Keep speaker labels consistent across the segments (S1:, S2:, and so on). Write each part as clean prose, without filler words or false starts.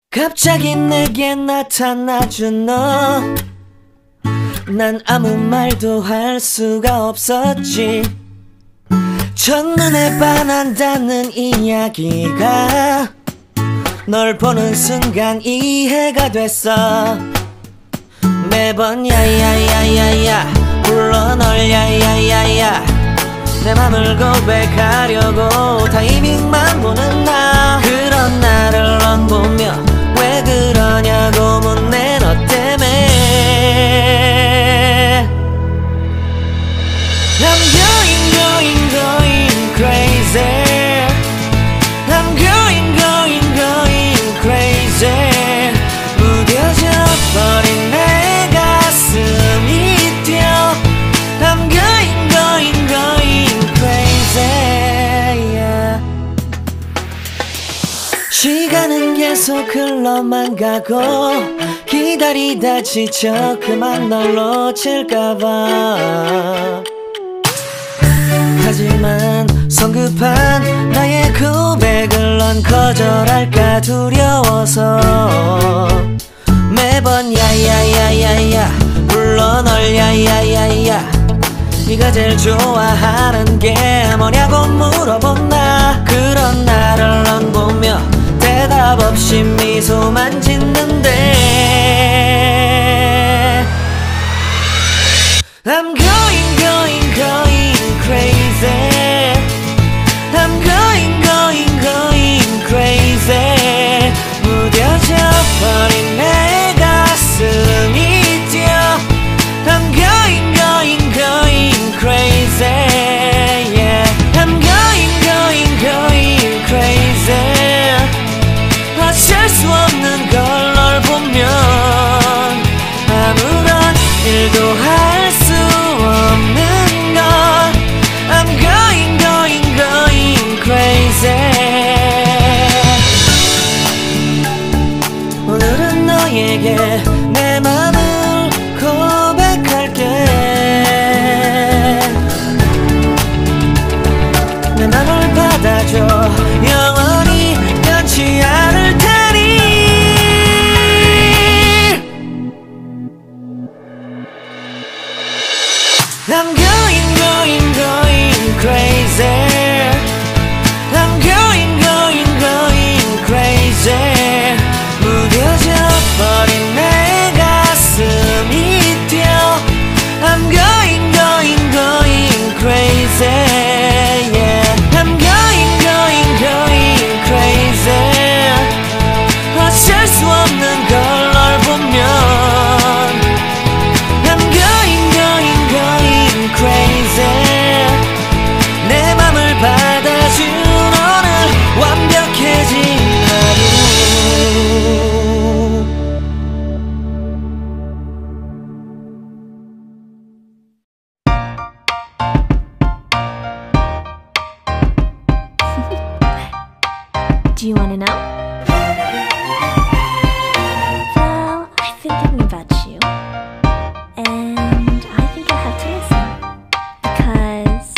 S1: 갑자기 내게 나타나준 너, 난 아무 말도 할 수가 없었지. 첫눈에 반한다는 이야기가 널 보는 순간 이해가 됐어. 매번 야야야야야 불러 널 야야야야, 내 맘을 고백하려고 타이밍만 보는 나. 그런 나를 넌 보며 왜 그러냐고 묻네. 너 때문에 I'm going crazy. I'm going crazy. 무뎌져 버린 내 가슴이 뛰어. I'm going crazy, yeah. 시간은 계속 흘러만 가고 기다리다 지쳐 그만 널 놓칠까봐. 하지만 성급한 나의 고백을 넌 거절할까 두려워서 매번 야야야야야 불러 널 야야야야. 네가 제일 좋아하는 게 뭐냐고 물어본 나. 그런 나를 넌 보며 대답 없이 미소만 짓는데 I'm going crazy. I'm going crazy. 무뎌져 버린 내 가슴이 뛰어. I'm going crazy, yeah. I'm going crazy. 어쩔 수 없는 걸 널 보면 아무런 일도 할 수 없는 걸. I'm going crazy. 오늘은 너에게 내 맘을 고백할게. 내 맘을 받아줘. 영원히 변치 않을 테니. I'm going crazy. I'm going crazy. 무뎌져 버린 내 가슴이 뛰어. I'm going crazy, yeah. I'm going crazy. 어쩔 수 없는 걸 널 보면 I'm going crazy. 내 맘을 받아준 오늘 완벽해진 하루.
S2: Do you want to know? Well, I've been thinking about you, and I think you'll have to listen, because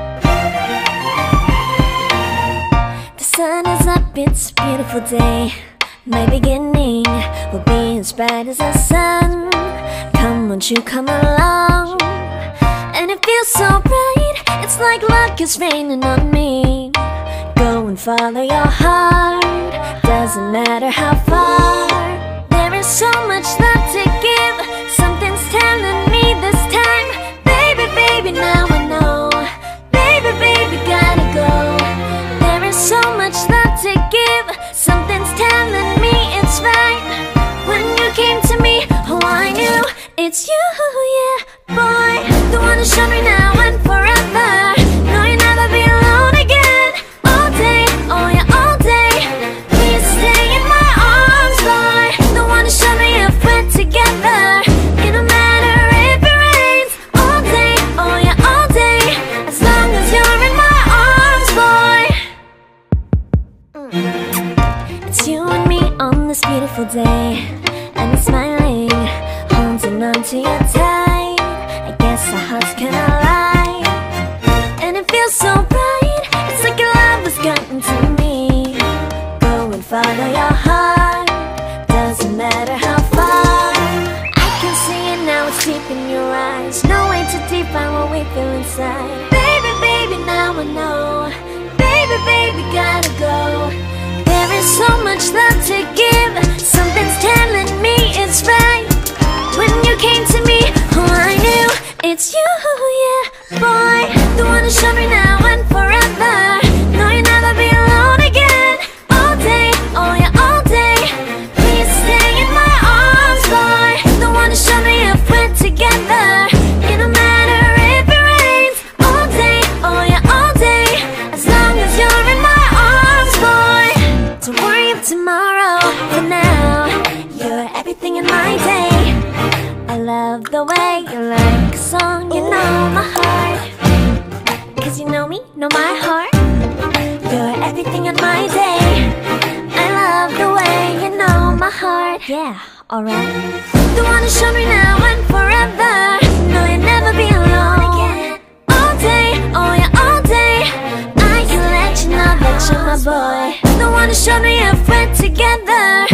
S2: the sun is up, it's a beautiful day. My beginning will be as bright as the sun. Come, won't you come along? And it feels so bright, it's like luck is raining on me. Go and follow your heart, doesn't matter how far. There is so much love to give, something's telling me this time. Baby, baby, now I know. Baby, baby, gotta go. There is so much love to give, something's telling me it's right. When you came to me, oh I knew it's you, yeah. Boy, the one who showed me now and forever. No, you'll never be alone again. All day, oh yeah, all day. Please stay in my arms, boy. The one who showed me if we're together. It don't matter if it rains. All day, oh yeah, all day. As long as you're in my arms, boy. It's you and me on this beautiful day, and it's smiling, holding on to you tight. I guess our hearts can align, and it feels so bright. It's like your love has gotten to me. Go and follow your heart, feel inside. Baby, baby, now I know. Baby, baby, gotta go. There is so much love to give. Something's telling me it's right. When you came to me, oh, I knew it's you, yeah, boy. The one to show me now and forever. No, you'll never be alone again. All day, oh yeah, all day. Please stay in my arms, boy. The one to show me if we're together. It don't matter if it rains. All day, oh yeah, all day. As long as you're in my arms, boy. Don't worry of tomorrow. For now, you're everything in my day. I love the way you like a song. You know my heart. Cause you know me, know my heart. You're everything in my day. I love the way you know my heart. Yeah, alright. The one to show me now and forever. No, you'll never be alone again. All day, oh yeah, all day. I can let you know that you're my boy. The one to show me if we're together.